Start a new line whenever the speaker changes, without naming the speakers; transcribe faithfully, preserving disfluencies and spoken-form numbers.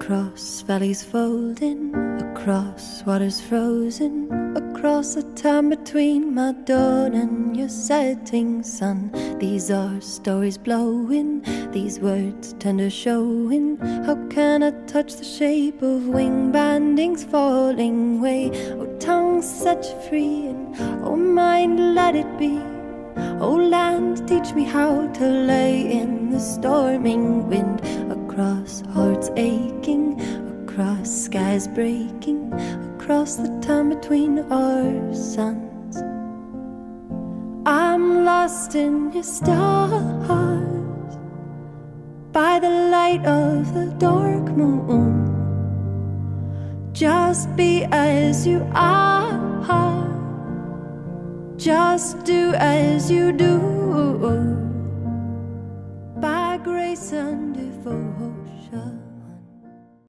Across valleys folding, across waters frozen, across the time between my dawn and your setting sun. These are stories blowing, these words tender showing. How can I touch the shape of wing bandings falling away? Oh, tongue set you free and oh, mind let it be. Oh, land teach me how to lay in the storming wind. Across hearts aching, across skies breaking, across the time between our suns. I'm lost in your stars, by the light of the dark moon. Just be as you are, just do as you do, by grace and devotion.